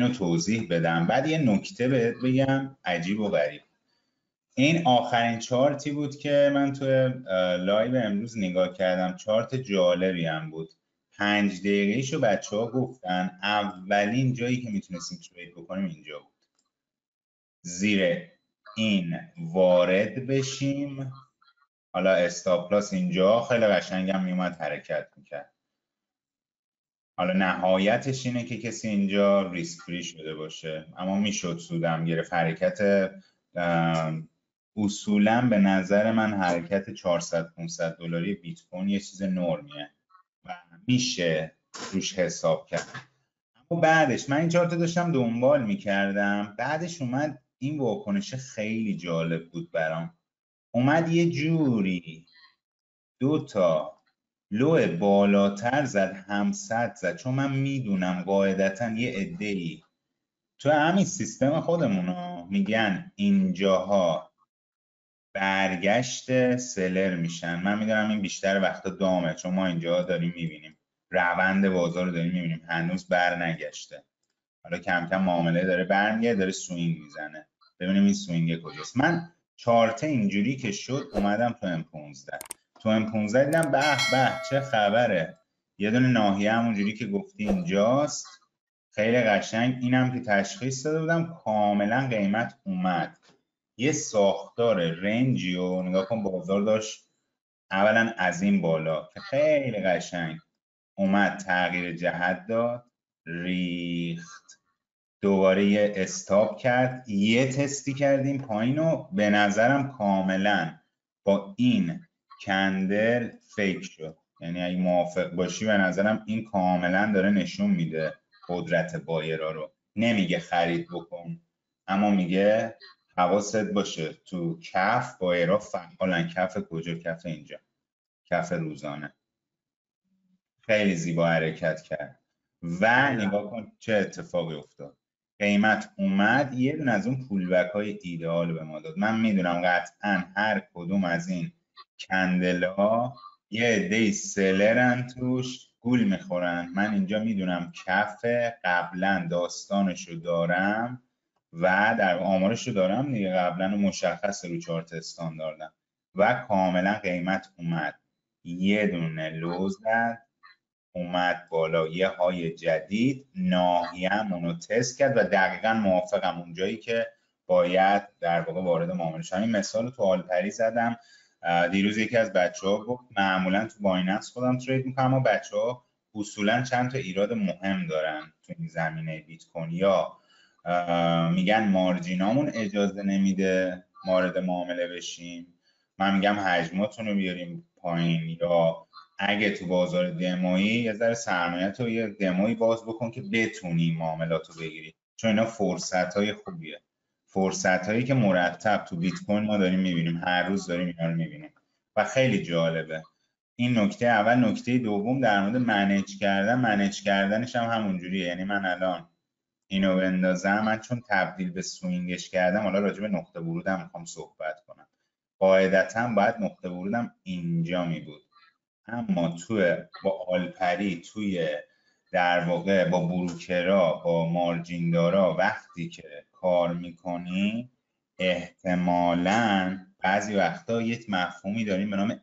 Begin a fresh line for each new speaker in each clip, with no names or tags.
اینو توضیح بدم. بعد یه نکته بهت بگم عجیب و غریب. این آخرین چارتی بود که من توی لایو امروز نگاه کردم، چارت جالبی هم بود. 5 دقیقه‌ایشو بچه‌ها گفتن اولین جایی که میتونستیم ترید بکنیم اینجا بود. زیر این وارد بشیم، حالا استاپ لاس اینجا خیلی قشنگم میومد حرکت میکرد. حالا نهایتش اینه که کسی اینجا ریسک فری شده باشه، اما میشد سودم گرفت. حرکت اصولا به نظر من حرکت 400-500 دلاری بیت کوین یه چیز نرمیه و میشه روش حساب کرد. اما بعدش من این چارت داشتم دنبال میکردم، بعدش اومد این واکنش خیلی جالب بود برام. اومد یه جوری 2 تا لو بالاتر زد، هم صد زد. چون من میدونم قاعدتا یه عده‌ای تو همین سیستم خودمون میگن اینجاها برگشت سلر میشن. من میدونم این بیشتر وقتا دامه، چون ما اینجا داریم میبینیم روند بازار رو داریم میبینیم هنوز بر نگشته. حالا کم کم معامله داره برمیگرده، داره سوینگ میزنه. ببینیم این سوینگ کجاست. من چارت اینجوری که شد اومدم تو M15 دیدم به به چه خبره، یه دونه ناحیه همونجوری که گفتی اینجاست، خیلی قشنگ. اینم که تشخیص داده بودم کاملا قیمت اومد یه ساختار رنجی و نگاه کن بازار داشت اولا از این بالا که خیلی قشنگ اومد تغییر جهت داد، ریخت، دوباره یه استاپ کرد، یه تستی کردیم پایین و به نظرم کاملا با این کندل فیک شد. یعنی اگه موافق باشی به نظرم این کاملا داره نشون میده قدرت بایرا رو. نمیگه خرید بکن، اما میگه حواست باشه تو کف بایرا فعالن. کف کجا؟ کف اینجا، کف روزانه. خیلی زیبا حرکت کرد و نگاه کن چه اتفاقی افتاد. قیمت اومد یه دونه از اون پولبک های ایدئال به ما داد. من میدونم قطعا هر کدوم از این کندلا یه عده سلرن توش گول میخورن. من اینجا میدونم کف قبلا داستانشو دارم و در آمارشو دارم دیگه، قبلا مشخص رو چارت استانداردم و کاملا قیمت اومد یه دونه لو زد، اومد بالا یه های جدید، ناحیه‌مون رو تست کرد و دقیقا موافقم اونجایی که باید در واقع وارد معامله شدم. این مثال تو آلپری زدم دیروز. یکی از بچه‌ها گفت معمولا تو بایننس خودم ترید میکنم، اما بچه‌ها اصولا چند تا ایراد مهم دارن تو این زمینه بیت کوین. یا میگن مارجینامون اجازه نمیده وارد معامله بشیم، من میگم حجماتون رو بیاریم پایین، یا اگه تو بازار دمویی یه ذره سرمایه‌ت رو یه دمویی باز بکن که بتونی معاملات رو بگیری. چون اینا فرصت‌های خوبیه، فرصت‌هایی که مرتب تو بیت کوین ما داریم می‌بینیم، هر روز داریم اینا رو می‌بینیم و خیلی جالبه. این نکته اول. نکته دوم در مورد منیج کردنش هم همونجوریه. یعنی من الان اینو بندازم، من چون تبدیل به سوینگش کردم، حالا راجع به نقطه ورودم می‌خوام صحبت کنم. قاعدتاً باید نقطه ورودم اینجا می بود، اما با آلپری توی در واقع با بروکرا با مارجیندارا وقتی که کار میکنی احتمالاً بعضی وقتا یک مفهومی داریم به نام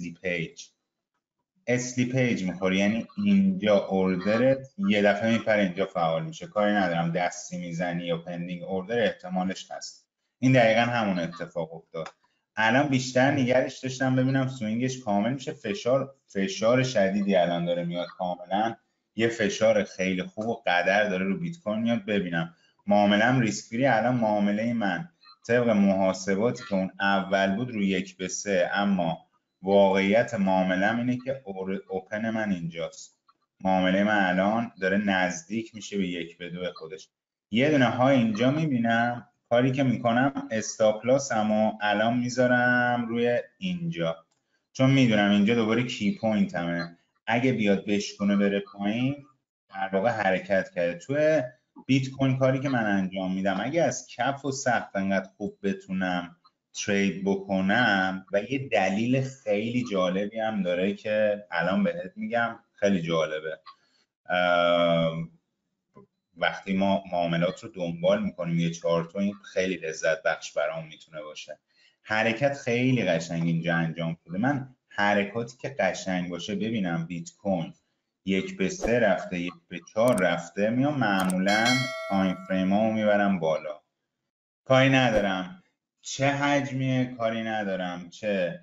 اسلیپیج میخوری. یعنی اینجا اوردرت یه دفعه میپره اینجا فعال میشه، کاری ندارم دستی میزنی یا پندینگ اوردر احتمالش هست. این دقیقا همون اتفاق افتاد. الان بیشتر نگرش داشتم ببینم سوینگش کامل میشه. فشار شدیدی الان داره میاد، کاملا یه فشار خیلی خوب و قدر داره رو بیت کوین میاد. ببینم معامله‌ام ریسک فری. الان معامله من طبق محاسباتی که اون اول بود رو 1/3، اما واقعیت معامله‌ام اینه که اوپن من اینجاست. معامله من الان داره نزدیک میشه به 1/2 خودش. یه دونه ها اینجا میبینم. کاری که میکنم استاپ لاس اما الان میذارم روی اینجا، چون میدونم اینجا دوباره کی پوینت همه. اگه بیاد بشکنه بره پایین در واقع حرکت کرده. توی بیت کوین کاری که من انجام میدم، اگه از کف و سقف انقدر خوب بتونم ترید بکنم، و یه دلیل خیلی جالبی هم داره که الان بهت میگم، خیلی جالبه. وقتی ما معاملات رو دنبال میکنیم یه چارتو، این خیلی لذت بخش برام میتونه باشه. حرکت خیلی قشنگ اینجا انجام شده. من حرکاتی که قشنگ باشه ببینم بیت کوین 1-3 رفته، 1-4 رفته، میام معمولا تایم فریم ها رو میبرم بالا. کاری ندارم چه حجمیه، کاری ندارم چه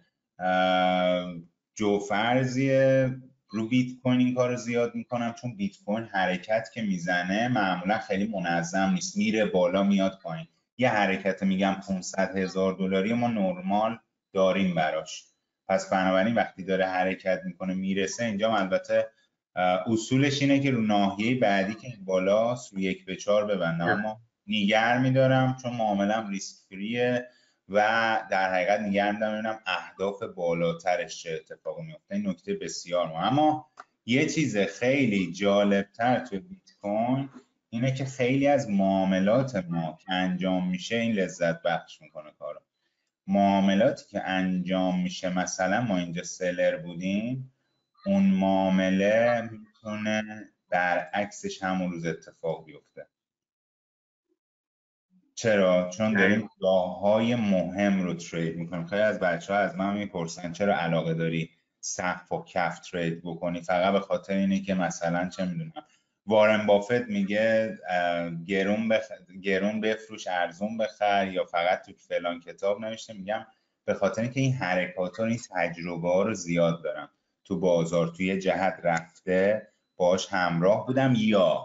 جوفرزیه، رو بیت کوین این کار رو زیاد میکنم، چون بیت کوین حرکت که میزنه معمولا خیلی منظم نیست، میره بالا میاد پایین. یه حرکت میگم 500,000 دلاری ما نرمال داریم براش. پس بنابراین وقتی داره حرکت میکنه میرسه اینجا، البته اصولش اینه که رو ناحیه بعدی که این بالاست رو 1-4 ببندم، اما نیگر میدارم چون معاملم ریسک فریه و در حقیقت نیگر میدارم ببینم اهداف بالاترش چه اتفاقی میفته. این نکته بسیار مهمه. اما یه چیز خیلی جالبتر توی بیت کوین اینه که خیلی از معاملات ما که انجام میشه این لذت بخش میکنه کارو. معاملاتی که انجام میشه، مثلا ما اینجا سلر بودیم، اون معامله میتونه برعکسش همون روز اتفاق بیفته. چرا؟ چون داریم جاهای مهم رو ترید میکنیم. خیلی از بچه ها از من میپرسن چرا علاقه داری سقف و کف ترید بکنی؟ فقط به خاطر اینه که مثلا چه میدونم وارن بافت میگه گرون بفروش ارزون بخر، یا فقط تو فلان کتاب نوشته. میگم به خاطر اینکه این حرکات ها، این تجربه ها رو زیاد دارم تو بازار، توی جهت رفته باش همراه بودم، یا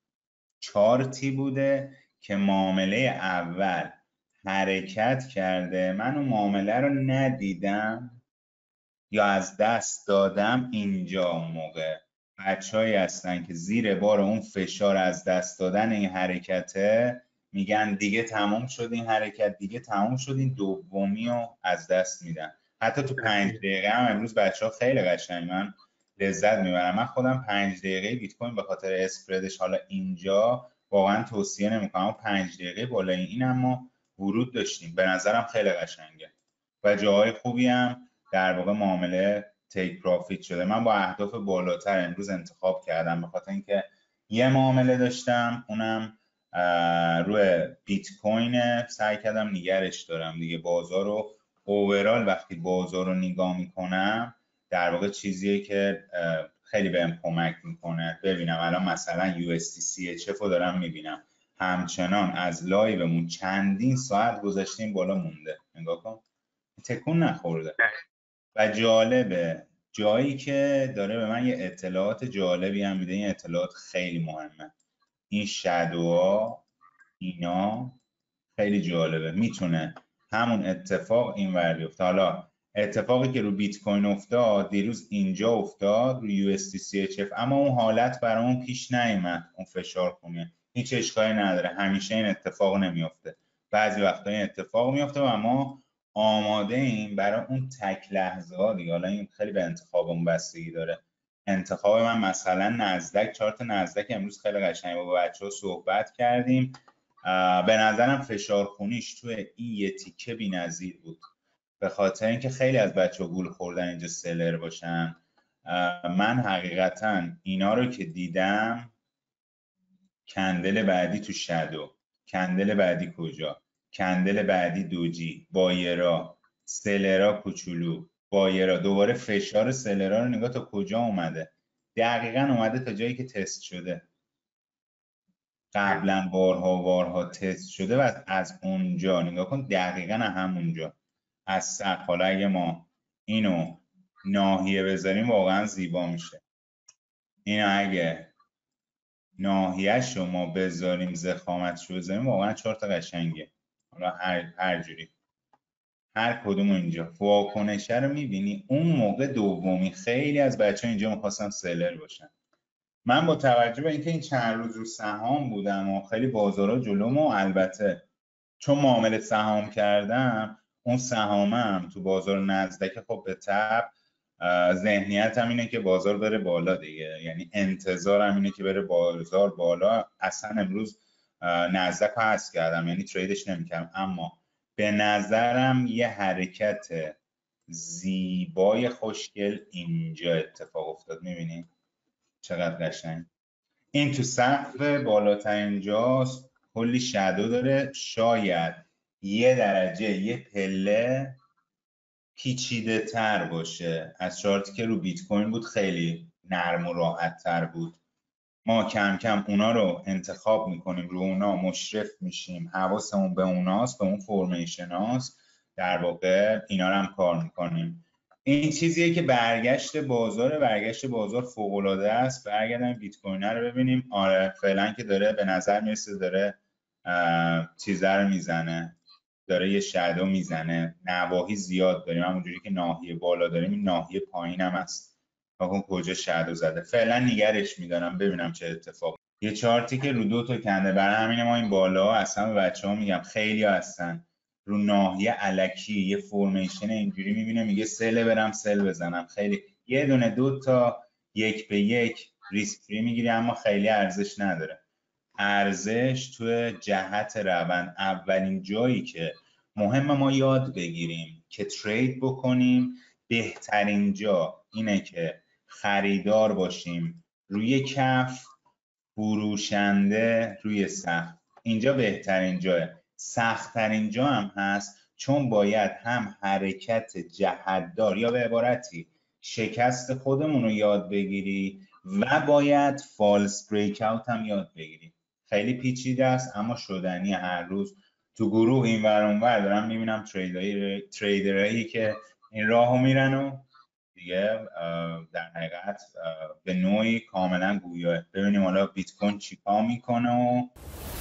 چارتی بوده که معامله اول حرکت کرده، من اون معامله رو ندیدم یا از دست دادم. اینجا اون موقع بچه‌هایی هستن که زیر بار اون فشار از دست دادن این حرکته میگن دیگه تمام شد این حرکت، دیگه تمام شد، این دومی رو از دست میدن. حتی تو 5 دقیقه هم امروز بچه‌ها خیلی قشنگ، من لذت میبرم. من خودم 5 دقیقه بیت کوین به خاطر اسپردش حالا اینجا واقعا توصیه نمیکنم، 5 دقیقه بالای این اما ورود داشتیم، به نظرم خیلی قشنگه و جاهای خوبی هم در واقع معامله تیک پروفیت شده. من با اهداف بالاتر امروز انتخاب کردم، به خاطر اینکه یه معامله داشتم اونم روی بیت کوین، سعی کردم نگرش دارم دیگه. بازار رو اوورال وقتی بازار رو نگاه میکنم در واقع چیزیه که خیلی بهم کمک میکنه. ببینم الان مثلا USD CHF رو دارم میبینم همچنان از لایومون چندین ساعت گذاشتیم بالا مونده، نگاه کن تکون نخورده. و جالبه جایی که داره به من یه اطلاعات جالبی هم میده، این اطلاعات خیلی مهمه. این شادوها اینا خیلی جالبه، میتونه همون اتفاق اینور بیفته. حالا اتفاقی که رو بیت کوین افتاد دیروز اینجا افتاد رو USD CHF، اما اون حالت برامون پیش نیامد، اون فشار خونه. هیچ اشکالی نداره، همیشه این اتفاق نمیفته، بعضی وقتا این اتفاق میفته و ما آماده ایم برای اون تک لحظه ها دیگه. حالا این خیلی به انتخابمون بستگی داره. انتخاب من مثلا نزدک، چارت نزدک امروز خیلی قشنگه، با بچه‌ها صحبت کردیم، به نظرم فشار خونیش توی این یه تیکه بی‌نظیر بود، به خاطر اینکه خیلی از بچه‌ها گول خوردن اینجا سلر باشن. من حقیقتا اینا رو که دیدم، کندل بعدی تو شادو، کندل بعدی کجا، کندل بعدی دوجی، بایرا، سلرا کوچولو، بایرا، دوباره فشار سلرا رو نگاه تا کجا اومده، دقیقا اومده تا جایی که تست شده، قبلا بارها تست شده و از اونجا نگاه کن دقیقا همونجا از سقف. حالا اگه ما اینو ناحیه بذاریم واقعا زیبا میشه. اینو اگه ناحیهش رو ما بذاریم، ضخامتش رو بذاریم، واقعا چهار قشنگه. حالا هر جوری هر کدوم اینجا واکنشه رو میبینی. اون موقع دومی خیلی از بچه ها اینجا میخواستن سلر باشن. من با توجه به اینکه این چند روز رو سهام بودم و خیلی بازارها جلوم، و البته چون معامله سهام کردم، اون سهامم تو بازار نزدک، خب به تبع ذهنیتم اینه که بازار بره بالا دیگه، یعنی انتظارم اینه که بره بازار بالا. اصلا امروز نزدک رو حذف کردم، یعنی تریدش نمیکردم، اما به نظرم یه حرکت زیبای خوشگل اینجا اتفاق افتاد. میبینی چقدر قشنگ این تو سقف بالاترین جاست، کلی شادو داره، شاید 1 درجه یه پله پیچیده تر باشه از چارتی که رو بیت کوین بود، خیلی نرم و راحت تر بود. ما کم کم اونا رو انتخاب میکنیم، رو اونا مشرف میشیم، حواسمون به اوناست، به اون فرمیشن هاست، در واقع اینا رو هم کار میکنیم. این چیزیه که برگشت بازار فوق العاده است. برگردیم بیت کوین رو ببینیم. آره فعلا که داره به نظر میرسه داره چیزه رو میزنه، داره یه شادو میزنه. نواحی زیاد داریم، همونجوری که ناحیه بالا داریم این ناحیه پایین هم هست. ببین کجا شادو زده. فعلا نگرش میدارم ببینم چه اتفاق. یه چارتی که رو 2 تا کنده، برای همین ما این بالا اصلا به بچه‌ها میگم، خیلی هستن رو ناحیه الکی یه فرمیشن اینجوری میبینه میگه سل برم سل بزنم. خیلی یه دونه 2 تا 1 به 1 ریسک فری میگیری، اما خیلی ارزش نداره. ارزش توی جهت روند. اولین جایی که مهم ما یاد بگیریم که ترید بکنیم، بهترین جا اینه که خریدار باشیم روی کف، فروشنده روی سقف. اینجا بهترین جاه. سخت‌ترین جا هم هست، چون باید هم حرکت جهتدار یا به عبارتی شکست خودمون رو یاد بگیری و باید فالس بریک اوت هم یاد بگیری. خیلی پیچیده است اما شدنی. هر روز تو گروه این ور اون ور دارم میبینم تریدرایی که این راهو میرن و دیگه در حقیقت به نوعی کاملا گویاه. ببینیم حالا بیت کوین چیکار میکنه و